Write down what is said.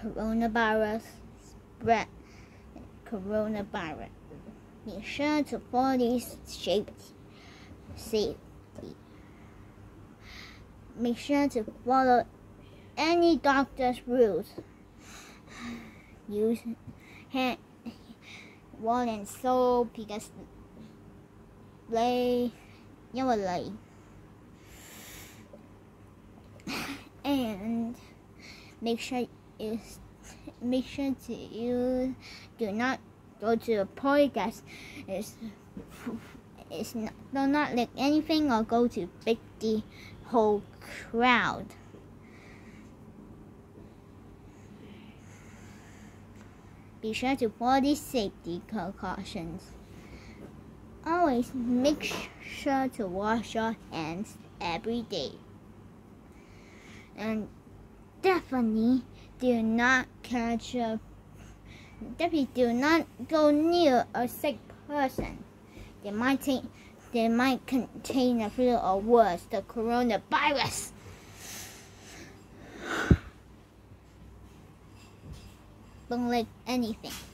coronavirus spread. Be sure to follow these safety. Make sure to follow any doctor's rules. Use hand water and soap because and make sure you do not go to a party that do not lick anything or go to the whole crowd. Be sure to follow these safety precautions. Always make sure to wash your hands every day. And definitely do not go near a sick person. They might contain a flu or worse, the coronavirus. Don't lick anything.